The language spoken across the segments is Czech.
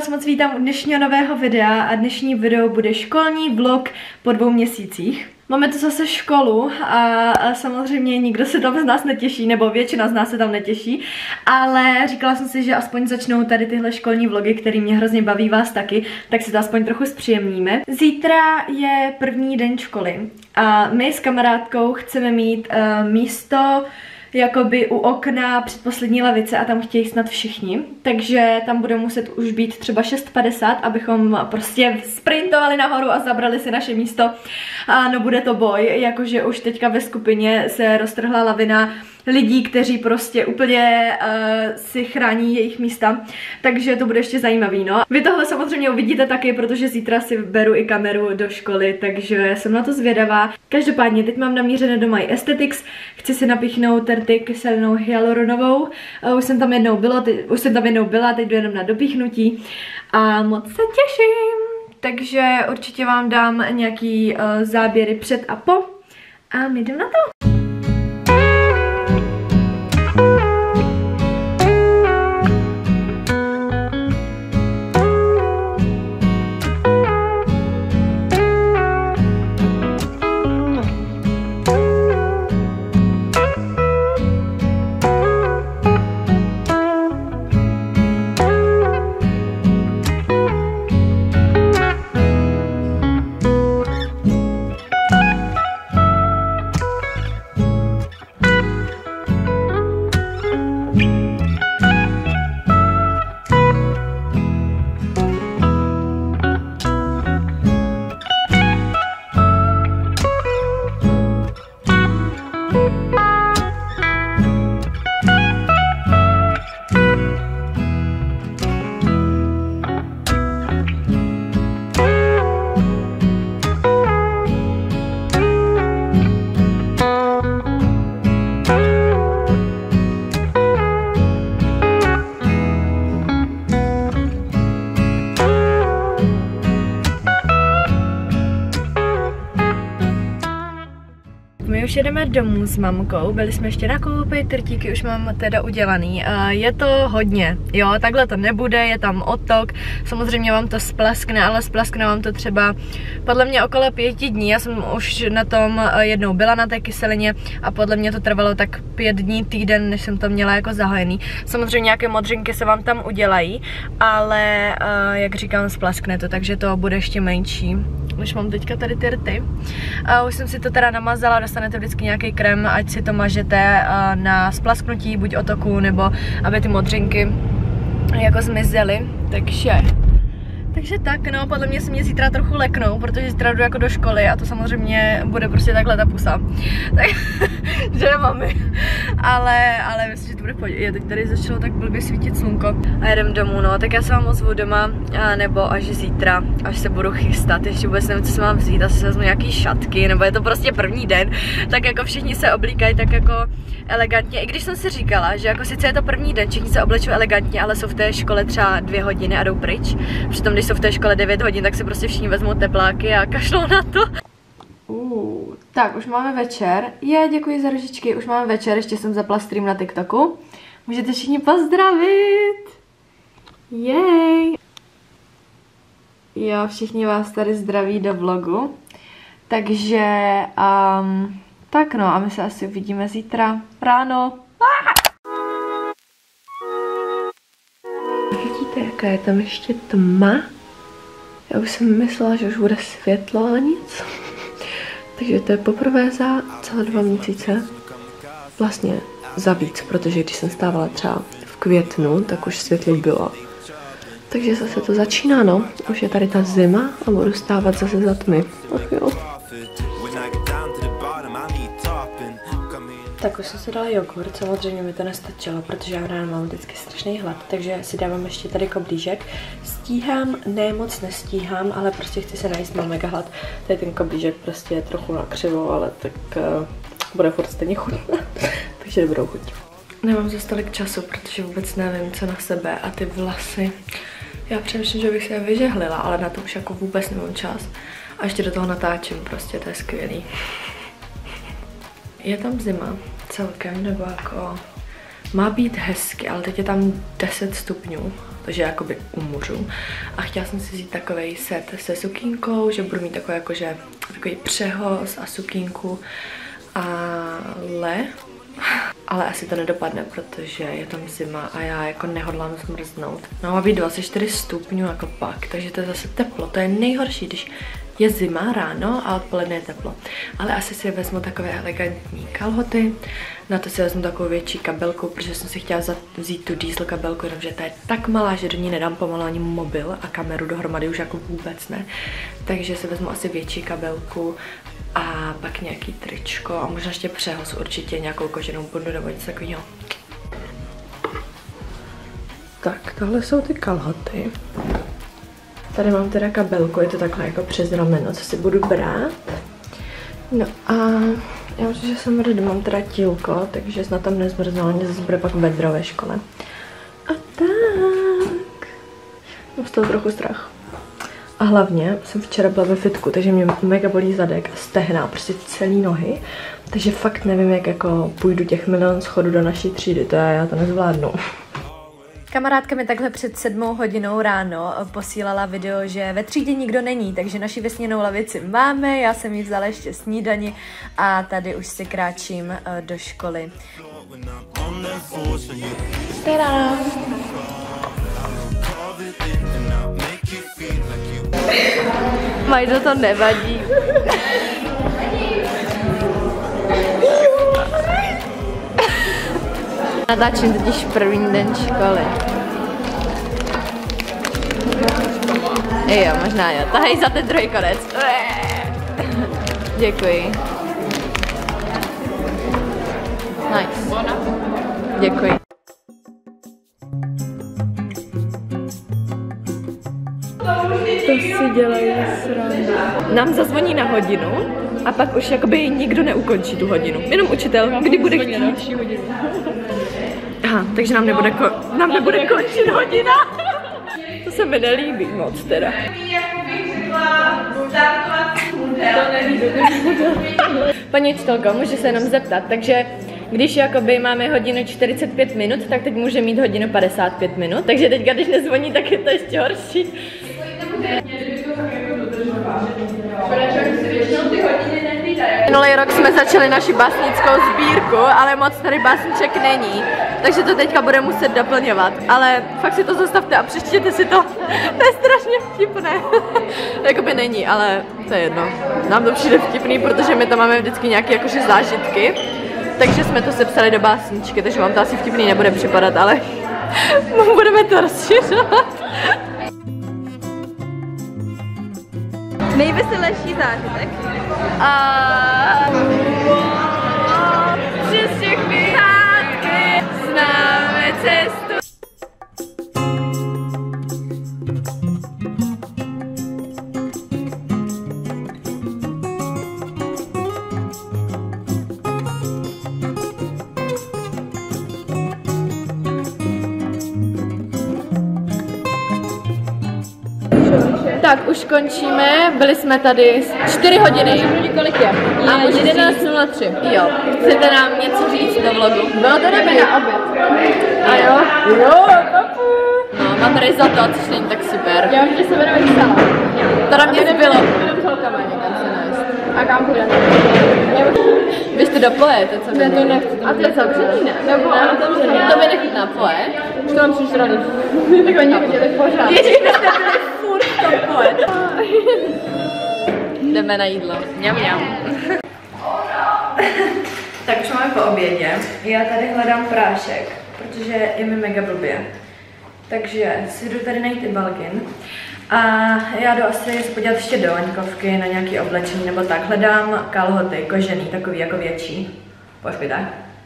vás moc vítám u dnešního nového videa a dnešní video bude školní vlog po 2 měsících. Máme tu zase školu a samozřejmě nikdo se tam z nás netěší, nebo většina z nás se tam netěší, ale říkala jsem si, že aspoň začnou tady tyhle školní vlogy, které mě hrozně baví, vás taky, tak si to aspoň trochu zpříjemníme. Zítra je první den školy a my s kamarádkou chceme mít místo jakoby u okna předposlední lavice a tam chtějí snad všichni, takže tam budeme muset už být třeba 6:50, abychom prostě sprintovali nahoru a zabrali si naše místo. A no bude to boj, jakože už teďka ve skupině se roztrhla lavina lidí, kteří prostě úplně si chrání jejich místa, takže to bude ještě zajímavý, no. Vy tohle samozřejmě uvidíte taky, protože zítra si beru i kameru do školy, takže jsem na to zvědavá. Každopádně teď mám namířené do My Aesthetics, chci si napíchnout terty kyselnou hyaluronovou, už jsem tam jednou byla, teď jdu jenom na dopíchnutí a moc se těším, takže určitě vám dám nějaký záběry před a po a my jdeme na to. My už jedeme domů s mamkou, byli jsme ještě nakoupit, trtíky už mám teda udělaný. Je to hodně, jo, takhle to nebude, je tam otok, samozřejmě vám to splaskne, ale splaskne vám to třeba podle mě okolo 5 dní. Já jsem už na tom jednou byla na té kyselině a podle mě to trvalo tak 5 dní, týden, než jsem to měla jako zahojený. Samozřejmě nějaké modřinky se vám tam udělají, ale jak říkám, splaskne to, takže to bude ještě menší. Už mám teďka tady ty rty. Už jsem si to teda namazala, dostanete vždycky nějaký krém, ať si to mažete na splasknutí, buď otoku, nebo aby ty modřinky jako zmizely, takže tak, no, podle mě se mě zítra trochu leknou, protože zítra jdu jako do školy a to samozřejmě bude prostě takhle ta pusa. Takže mami. Ale myslím, že to bude pohodě. Teď tady začalo tak blbě svítit slunko a jedem domů, no, tak já se vám ozvu doma, nebo až zítra, až se budu chystat, ještě vůbec nevím, co se mám vzít, asi se vezmu nějaký šatky, nebo je to prostě první den, tak jako všichni se oblíkají tak jako elegantně, i když jsem si říkala, že jako sice je to první den, všichni se oblečou elegantně, ale jsou v té škole třeba 2 hodiny a jdou pryč, přitom když jsou v té škole 9 hodin, tak si prostě všichni vezmou tepláky a kašlou na to. Tak, už máme večer. Děkuji za ružičky, už máme večer, ještě jsem zapla stream na TikToku. Můžete všichni pozdravit. Jej. Jo, všichni vás tady zdraví do vlogu. Takže, tak no, a my se asi uvidíme zítra ráno. Vidíte, jaká je tam ještě tma? Já už jsem myslela, že už bude světlo a nic. Takže to je poprvé za celé 2 měsíce. Vlastně za víc, protože když jsem stávala třeba v květnu, tak už světlo bylo. Takže zase to začíná, no. Už je tady ta zima a budu stávat zase za tmy. Ach jo. Tak už jsem si dala jogurt, samozřejmě mi to nestačilo, protože já ráno mám vždycky strašný hlad, takže si dávám ještě tady koblížek. Stíhám, ne moc nestíhám, ale prostě chci se najíst, mám mega hlad. Tady ten koblížek prostě je trochu nakřivo, ale tak bude furt stejně chutná, takže dobrou chuť. Nemám zase tolik času, protože vůbec nevím, co na sebe a ty vlasy. Já přemýšlím, že bych se je vyžehlila, ale na to už jako vůbec nemám čas. A ještě do toho natáčím, prostě to je skvělý. Je tam zima celkem, nebo jako Má být hezky, ale teď je tam 10 stupňů, takže jakoby umřu. A chtěla jsem si vzít takovej set se sukínkou, že budu mít takový jakože takový přehoz a sukínku, ale asi to nedopadne, protože je tam zima a já jako nehodlám zmrznout. No, má být 24 stupňů jako pak, takže to je zase teplo. To je nejhorší, když je zima ráno a odpoledne je teplo. Ale asi si vezmu takové elegantní kalhoty, na to si vezmu takovou větší kabelku, protože jsem si chtěla vzít tu diesel kabelku, jenomže ta je tak malá, že do ní nedám pomalu ani mobil a kameru dohromady už jako vůbec ne. Takže si vezmu asi větší kabelku a pak nějaký tričko a možná ještě přehoz, určitě nějakou koženou bundu nebo něco takového. Tak, tohle jsou ty kalhoty. Tady mám teda kabelku, je to takhle jako přes rameno, co si budu brát. No a já myslím, že jsem rada, mám teda tílko, takže snad tam nezmrznu, ale mě zase bude pak vedro ve škole. A tak. Mám z toho trochu strach. A hlavně jsem včera byla ve fitku, takže mě mega bolí zadek a stehna, prostě celý nohy. Takže fakt nevím, jak jako půjdu těch milion schodů do naší třídy, já to nezvládnu. Kamarádka mi takhle před 7 hodinou ráno posílala video, že ve třídě nikdo není, takže naši vesněnou lavici máme, já jsem jí vzala ještě snídani a tady už si kráčím do školy. Tadá! Majdo, to nevadí. Natáčím totiž první den školy. Jo, možná jo. Tahej za ten druhý konec. Děkuji. Nice. Děkuji. To si dělají srandu. Nám zazvoní na hodinu a pak už jakoby nikdo neukončí tu hodinu. Jenom učitel, kdy bude chtít. Aha, takže nám nebude končit hodina. To se mi nelíbí moc teda. Paní učitelko, můžu se jenom zeptat, takže když jakoby máme hodinu 45 minut, tak teď může mít hodinu 55 minut, takže teďka, když nezvoní, tak je to ještě horší. Minulý rok jsme začali naši básnickou sbírku, ale moc tady básniček není, takže to teďka bude muset doplňovat, ale fakt si to zastavte a přečtěte si to, to je strašně vtipné. Jakoby není, ale to je jedno, nám to přijde vtipný, protože my tam máme vždycky nějaké jakože zážitky, takže jsme to sepsali do básničky, takže vám to asi vtipný nebude připadat, ale budeme to rozšiřovat. Nejveselější zážitek. Přes všechny hádky známe cestu. Tak, už končíme, byli jsme tady 4 hodiny. Kolik je? A už 11:03. Jo, chcete nám něco říct do vlogu? Bylo to dobré na oběd. A jo? Jo, papu. No, mám risotto, což není tak super. Já vím, že se jmenuje salát. To na mě nebylo. Jdem s holkama někam se najist. A kam půjdeme? Vy jste do Ploje, to co? Ne, to nechci. A to je zavřený, ne? Nebo to mi nechutná Ploje. Už to mám přišraný. Tak oni viděli pořád. Ježiš, jste byli furt v tom Ploje. Jdeme na jídlo. Mňam, mňam. Tak už máme po obědě. Já tady hledám prášek, protože je mi mega blbě. Takže si jdu tady najít i balgin. A já jdu asi se podívat ještě do Vaňkovky na nějaký oblečení nebo tak. Hledám kalhoty, kožený, takový jako větší. Počkej, tak.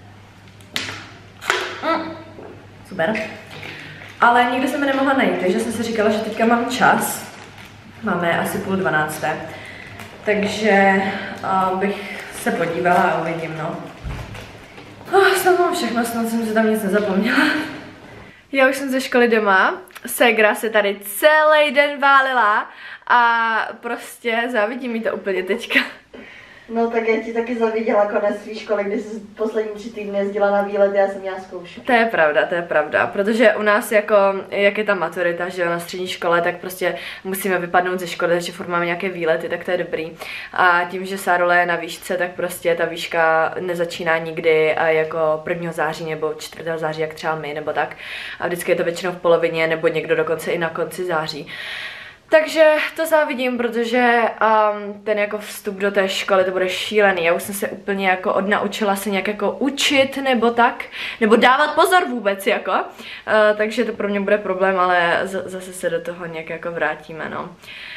Super. Ale nikdy jsem je nemohla najít, takže jsem si říkala, že teďka mám čas. Máme asi 11:30. Takže bych se podívala a uvidím, no. Snad mám všechno, snad jsem se tam nic nezapomněla. Já už jsem ze školy doma, ségra se tady celý den válila a prostě závidí mi to úplně teďka. No tak já ti taky zaviděla konec svý školy, kdy jsi poslední 3 týdny jezdila na výlety, já jsem měla zkoušku. To je pravda, protože u nás jako, jak je ta maturita, že jo, na střední škole, tak prostě musíme vypadnout ze školy, takže furt máme nějaké výlety, tak to je dobrý. A tím, že Sárola je na výšce, tak prostě ta výška nezačíná nikdy a jako 1. září nebo 4. září, jak třeba my, nebo tak. A vždycky je to většinou v polovině, nebo někdo dokonce i na konci září. Takže to závidím, protože ten jako vstup do té školy, to bude šílený. Já už jsem se úplně jako odnaučila se nějak jako učit nebo tak, nebo dávat pozor vůbec jako. Takže to pro mě bude problém, ale zase se do toho nějak jako vrátíme, no.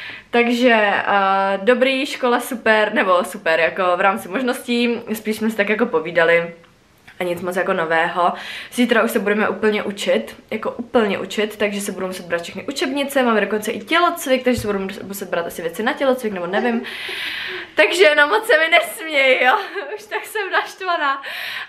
Takže dobrý, škola super, nebo super, jako v rámci možností, spíš jsme si tak jako povídali. A nic moc jako nového. Zítra už se budeme úplně učit, takže se budou muset brát všechny učebnice, máme dokonce i tělocvik, takže se budou muset brát asi věci na tělocvik, nebo nevím. Takže no moc se mi nesměj, jo, už tak jsem naštvaná.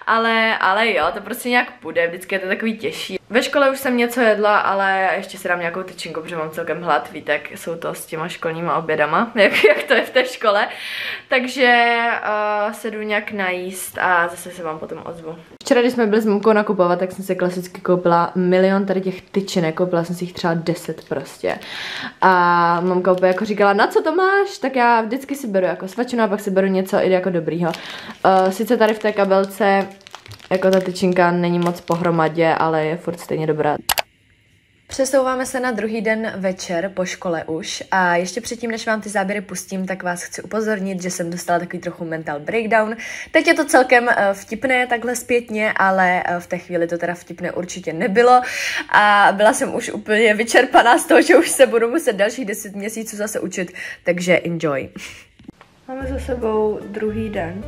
Ale jo, to prostě nějak půjde, vždycky je to takový těžší. Ve škole už jsem něco jedla, ale ještě si dám nějakou tyčinku, protože mám celkem hlad, víte, jak jsou to s těma školníma obědama, jak to je v té škole. Takže se jdu nějak najíst a zase se vám potom ozvu. Včera, když jsme byli s mamkou nakupovat, tak jsem si klasicky koupila milion tady těch tyčinek, koupila jsem si jich třeba 10 prostě. A mamka úplně jako říkala, na co to máš? Tak já vždycky si beru jako svačinu a pak si beru něco i jako dobrýho. Sice tady v té kabelce jako ta tyčinka není moc pohromadě, ale je furt stejně dobrá. Přesouváme se na druhý den večer po škole už a ještě předtím, než vám ty záběry pustím, tak vás chci upozornit, že jsem dostala takový trochu mental breakdown. Teď je to celkem vtipné takhle zpětně, ale v té chvíli to teda vtipné určitě nebylo a byla jsem už úplně vyčerpaná z toho, že už se budu muset dalších 10 měsíců zase učit, takže enjoy. Máme za sebou druhý den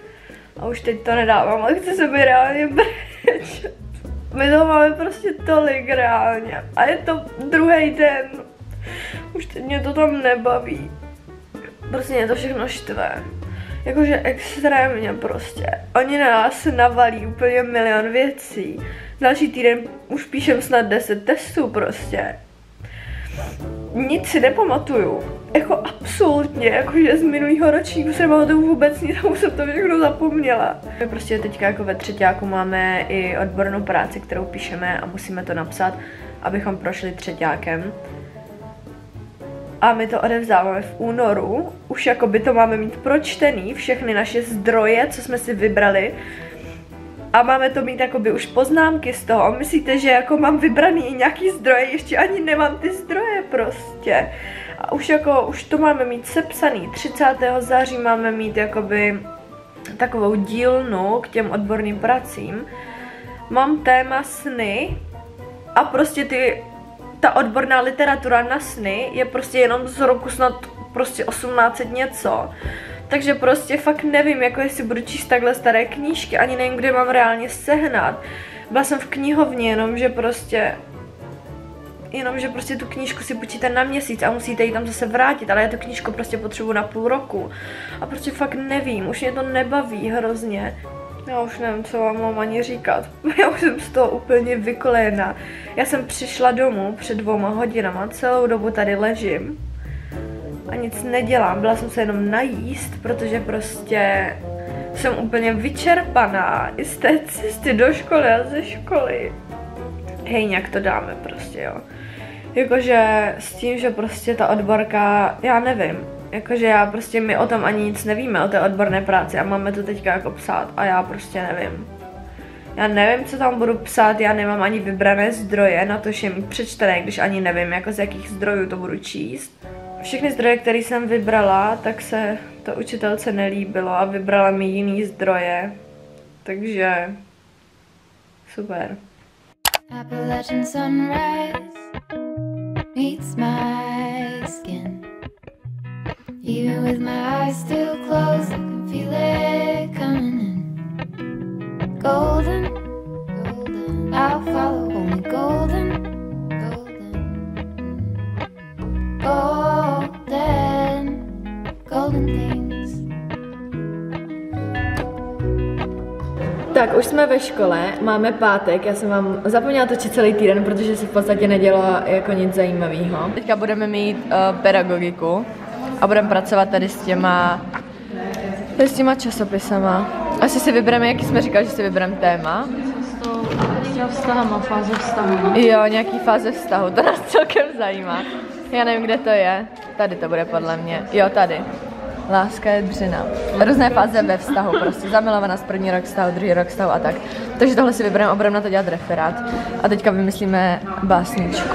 a už teď to nedávám, ale chci se mi reálně brečet. My toho máme prostě tolik reálně a je to druhý den. Už teď mě to tam nebaví. Prostě mě to všechno štve. Jakože extrémně prostě. Oni na nás navalí úplně milion věcí. Další týden už píšem snad 10 testů prostě. Nic si nepamatuju. Jako absolutně, jakože z minulého ročníku se nepamatuju vůbec nic, už jsem to všechno zapomněla. My prostě teďka jako ve třeťáku máme i odbornou práci, kterou píšeme a musíme to napsat, abychom prošli třeťákem. A my to odevzdáváme v únoru, už jako by to máme mít pročtený, všechny naše zdroje, co jsme si vybrali. A máme to mít jakoby už poznámky z toho. A myslíte, že jako mám vybraný nějaký zdroje, ještě ani nemám ty zdroje prostě. A už to máme mít sepsaný. 30. září máme mít jakoby takovou dílnu k těm odborným pracím. Mám téma sny a prostě ta odborná literatura na sny je prostě jenom z roku snad prostě 1800 něco. Takže prostě fakt nevím, jako jestli budu číst takhle staré knížky, ani nevím, kde mám reálně sehnat. Byla jsem v knihovně, jenomže prostě tu knížku si počíte na měsíc a musíte ji tam zase vrátit, ale já tu knížku prostě potřebuji na půl roku. A prostě fakt nevím, už mě to nebaví hrozně. Já už nevím, co vám mám ani říkat. Já už jsem z toho úplně vykolejená. Já jsem přišla domů před 2 hodinama, celou dobu tady ležím. A nic nedělám, byla jsem se jenom najíst, protože prostě jsem úplně vyčerpaná i z té cesty do školy a ze školy. Hej, nějak to dáme prostě, jo. Jakože s tím, že prostě ta odborka, já nevím, jakože my o tom ani nic nevíme, o té odborné práci a máme to teďka jako psát a já prostě nevím. Já nevím, co tam budu psát, já nemám ani vybrané zdroje na to, že je mít přečtené, když ani nevím, jako z jakých zdrojů to budu číst. Všechny zdroje, které jsem vybrala, tak se to učitelce nelíbilo a vybrala mi jiný zdroje. Takže super. Appalachian sunrise meets my skin. Even with my eyes still closed, I can feel it coming in. Golden, golden, I'll follow only golden, golden, golden, golden things. Tak, už jsme ve škole, máme pátek, já jsem vám zapomněla točit celý týden, protože se v podstatě nedělo jako nic zajímavého. Teďka budeme mít pedagogiku a budeme pracovat tady s těma To je s těma časopisama. Asi si vybereme, jaký jsme říkali, že si vybereme téma. Vztahama, fáze vztahu. Jo, nějaký fáze vztahu, to nás celkem zajímá. Já nevím, kde to je. Tady to bude podle mě. Jo, tady. Láska je dřina. Různé fáze ve vztahu, prostě zamilovaná z první rok vztahu, druhý rok vztahu a tak. Takže tohle si vybereme, budeme na to dělat referát. A teďka vymyslíme básničku.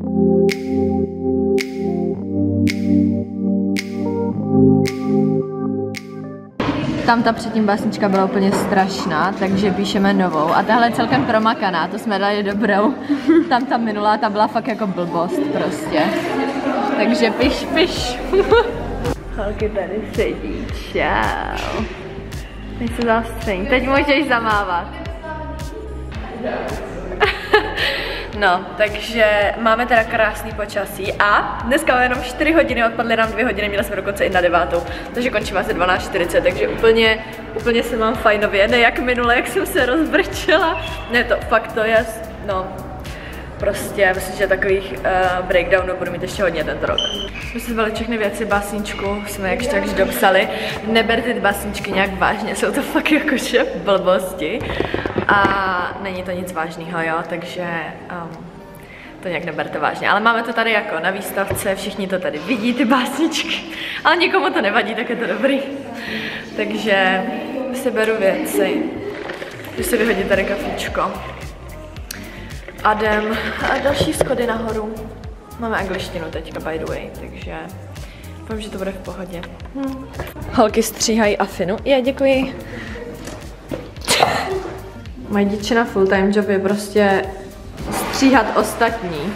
Tam ta předtím básnička byla úplně strašná, takže píšeme novou. A tahle je celkem promakaná, to jsme dali dobrou. Tam ta minulá, ta byla fakt jako blbost prostě. Takže piš. Holky tady sedí, čau. Teď se zastření, teď můžeš zamávat. No, takže máme teda krásný počasí a dneska máme jenom 4 hodiny, odpadly nám 2 hodiny, měli jsme dokonce i na 9, takže končíme asi 12:40, takže úplně se mám fajnově, ne jak minule, jak jsem se rozbrčela. Ne, to fakt to je, no, prostě myslím, že takových breakdownů budu mít ještě hodně tento rok. My jsme zbali všechny věci, básničku jsme jakž takž dopsali. Neberte ty básničky nějak vážně, jsou to fakt jakože blbosti. A není to nic vážného, jo, takže to nějak neberte vážně. Ale máme to tady jako na výstavce, všichni to tady vidí, ty básničky. Ale nikomu to nevadí, tak je to dobrý. Takže si beru věci. Jdu si vyhodit tady kafíčko. A jdem a další schody nahoru. Máme angličtinu teďka, by the way, takže doufám, že to bude v pohodě. Holky stříhají afinu. Já děkuji. Moje dětčina full time job je prostě stříhat ostatní.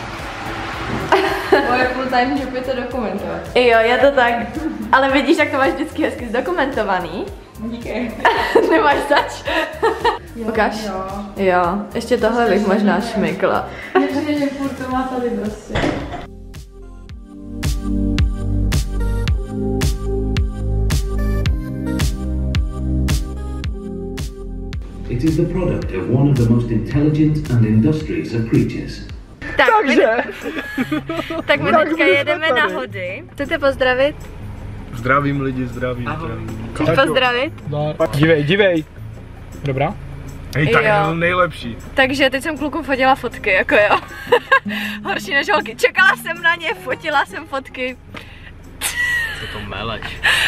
Moje full time job je to dokumentovat. Jo, je to tak. Ale vidíš, jak to máš vždycky hezky zdokumentovaný. Díky. Nemáš zač? Ukáž? Jo, ještě tohle bych možná šmykla. Ještě, že furt to má tady prostě. It is the product of one of the most intelligent and industrious of creatures. Tak my teďka jedeme na hody. Chcete pozdravit? Zdravím lidi, zdravím. Chceš pozdravit? Dívej. Dobrá? Hej, tak je nejlepší. Takže teď jsem klukům fotila fotky, jako jo. Horší než holky. Čekala jsem na ně, fotila jsem fotky. Co to meleš?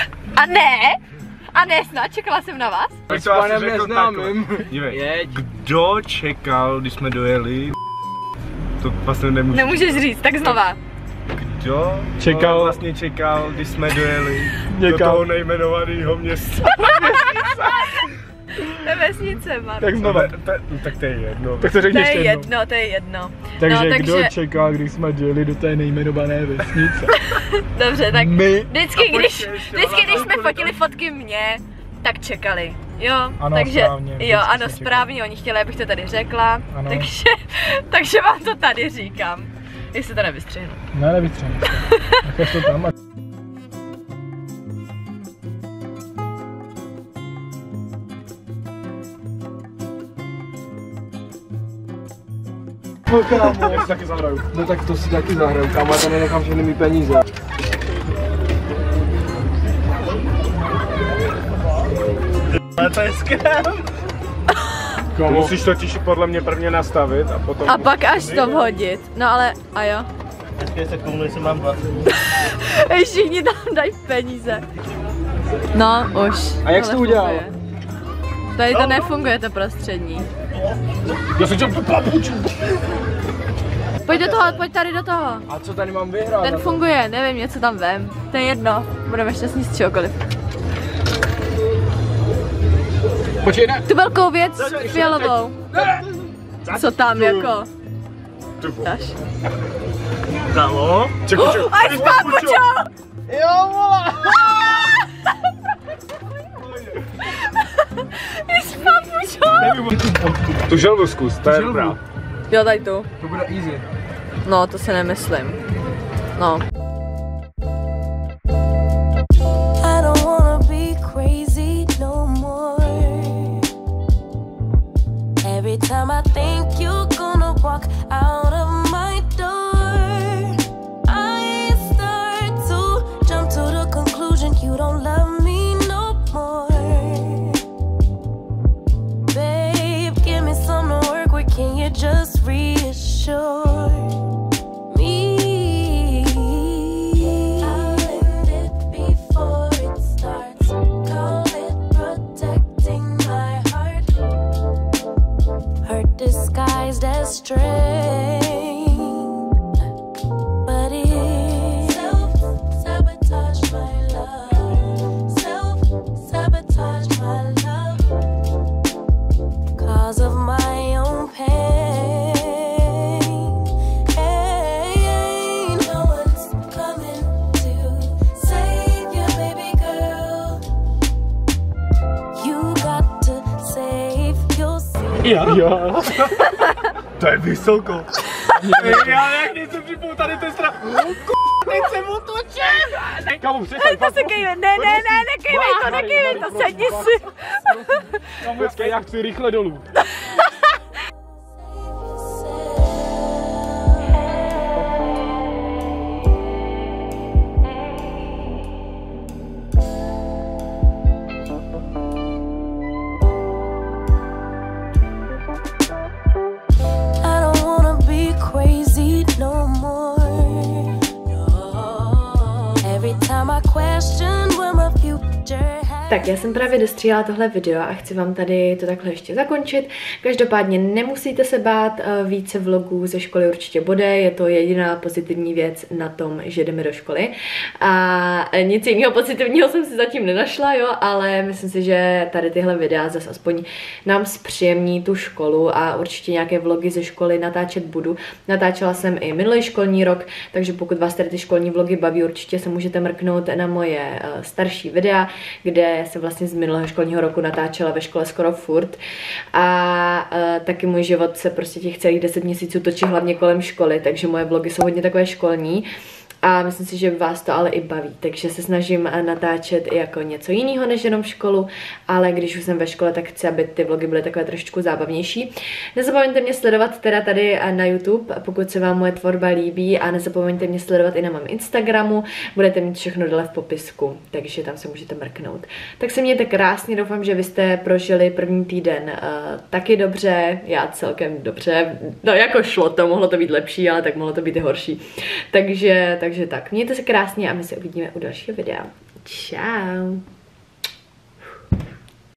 A ne, snad čekala jsem na vás. Tak to asi řekl takhle. Dívej, kdo čekal, když jsme dojeli? To vlastně Nemůžeš říct, tak znova. Kdo vlastně čekal, když jsme dojeli do toho nejmenovaného města? To je vesnice, Marko. Tak znova. Tak to je jedno. Tak to řekni ještě jedno. To je jedno. Takže kdo čekal, když jsme dojeli do té nejmenované vesnice? Dobře, tak my. Vždycky, když jsme fotili fotky mě, tak čekali. Jo, ano, takže správně, jo, ano, správně, oni chtěli, abych to tady řekla. Takže vám to tady říkám. Jestli to nevystřihnu. Ne, nevystřihnu. Nakaž to tam. No kámo, já si taky zahraju. No tak to si taky zahraju, kámo, já tam nenechám všechny mý peníze. Ale to je skrém. Musíš totiž podle mě prvně nastavit a potom... A pak až to vhodit, no ale, a jo. Počkej sekundu, jestli mám 20. Všichni tam dají peníze. No, už. A jak jsi to udělal? Tady to nefunguje, to prostřední. Já jsem chtěl papučku. Pojď do toho, pojď tady do toho. A co tady mám vyhrát? Ten funguje, nevím, něco tam vem. To je jedno, budeme šťastní z čehokoliv. Počkej, ne. Tu velkou věc, fialovou. Co tam jako? Dáš? Kámo? Čeku. Aj s papučou! Jo, vole! I s papučou! Tu želvu zkus, to je dobrá. Jo, daj tu. To bude easy. No, to si nemyslím. No. I don't wanna be crazy no more. Every time I think you're gonna walk out of my door, I start to jump to the conclusion you don't love me no more. reassure me. I'll end it before it starts. Call it protecting my heart. Hurt disguised as strength. But it's self-sabotage my love. Self-sabotage my love. Cause of my own pain. No one's coming to save you, baby girl. You got to save yourself. Jo. To je vysoko. Já jak nejsem připoutaný, to je strach. Teď jsem otočen. Kamu, přestaň. To se kejve, ne, nekejvej to, sedni si. Kamu, já chci rychle dolů. No more. Every time I question where my future has. Tak já jsem právě dostříhala tohle video a chci vám tady to takhle ještě zakončit. Každopádně nemusíte se bát, více vlogů ze školy určitě bude, je to jediná pozitivní věc na tom, že jdeme do školy. A nic jiného pozitivního jsem si zatím nenašla, jo, ale myslím si, že tady tyhle videa zase aspoň nám zpříjemní tu školu a určitě nějaké vlogy ze školy natáčet budu. Natáčela jsem i minulý školní rok, takže pokud vás tady ty školní vlogy baví, určitě se můžete mrknout na moje starší videa, kde se vlastně z minulého školního roku natáčela ve škole skoro furt a taky můj život se prostě těch celých 10 měsíců točí hlavně kolem školy, takže moje vlogy jsou hodně takové školní a myslím si, že vás to ale i baví, takže se snažím natáčet i jako něco jiného než jenom školu, ale když už jsem ve škole, tak chci, aby ty vlogy byly takové trošičku zábavnější. Nezapomeňte mě sledovat teda tady na YouTube, pokud se vám moje tvorba líbí, a nezapomeňte mě sledovat i na mém Instagramu, budete mít všechno dole v popisku, takže tam se můžete mrknout. Tak se mějte krásně, doufám, že vy jste prožili první týden taky dobře, já celkem dobře, no jako šlo to, mohlo to být lepší, ale tak mohlo to být i horší, takže tak, mějte se krásně a my se uvidíme u dalšího videa. Čau.